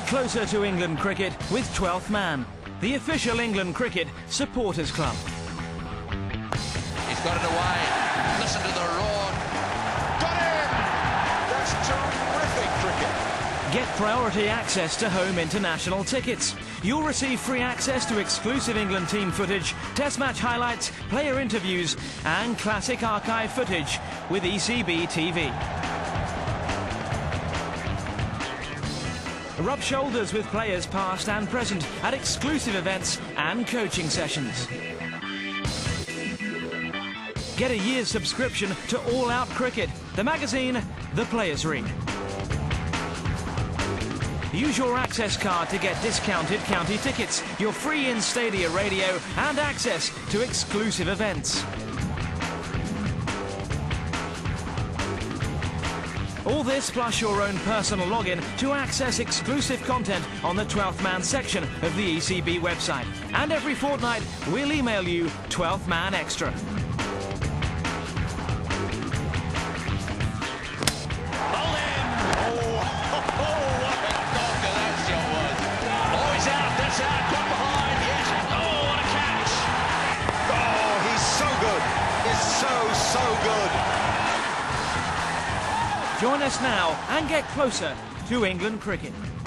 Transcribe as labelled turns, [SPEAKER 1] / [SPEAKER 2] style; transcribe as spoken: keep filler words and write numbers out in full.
[SPEAKER 1] closer to England cricket with twelfth man, the official England cricket supporters club.
[SPEAKER 2] He's got it away. Listen to the roar.
[SPEAKER 3] Got him! That's terrific cricket.
[SPEAKER 1] Get priority access to home international tickets. You'll receive free access to exclusive England team footage, test match highlights, player interviews and classic archive footage with E C B T V. Rub shoulders with players past and present at exclusive events and coaching sessions. Get a year's subscription to All Out Cricket, the magazine, the players read. Use your access card to get discounted county tickets, your free in-stadia radio and access to exclusive events. All this plus your own personal login to access exclusive content on the twelfth man section of the E C B website. And every fortnight, we'll email you twelfth man Extra.
[SPEAKER 3] So, so good.
[SPEAKER 1] Join us now and get closer to England cricket.